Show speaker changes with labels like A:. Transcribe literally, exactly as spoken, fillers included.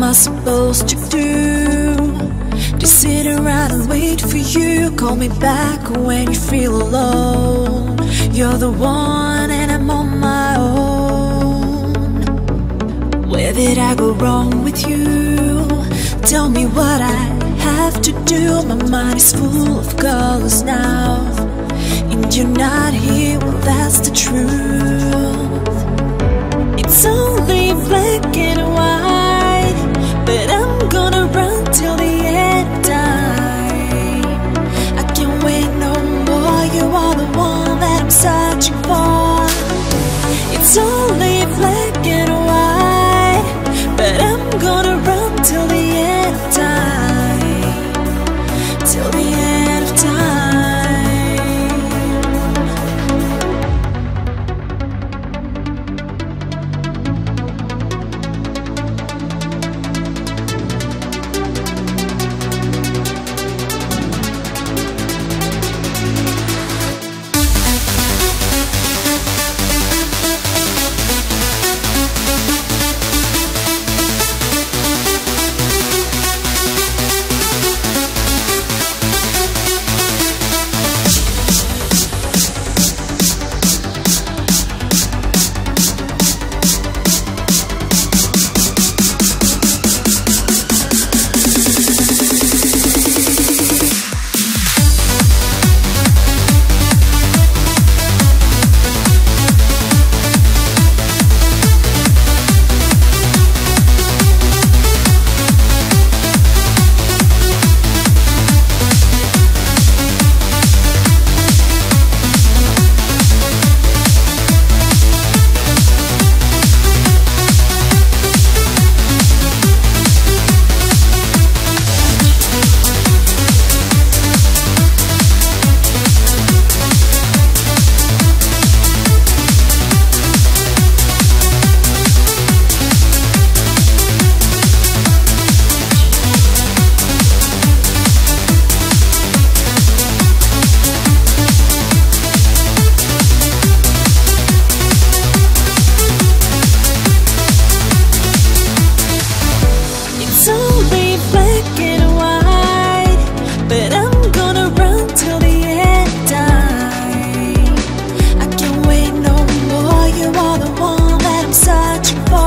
A: I supposed to do? Just sit around and wait for you. Call me back when you feel alone. You're the one and I'm on my own. Where did I go wrong with you? Tell me what I have to do. My mind is full of colors now, and you're not here, well that's the truth. It's only black and white, but I'm gonna run till the end of time. I can't wait no more, you are the one that I'm searching for. It's only black and white, but I'm gonna run till the end of time, till the end of time. Searching for